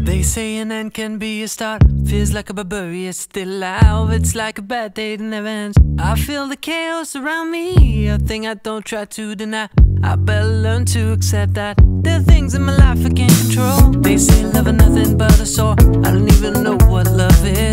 They say an end can be a start. Feels like a barbarian still alive. It's like a bad day that never ends. I feel the chaos around me, a thing I don't try to deny. I better learn to accept that there are things in my life I can't control. They say love is nothing but a sore. I don't even know what love is.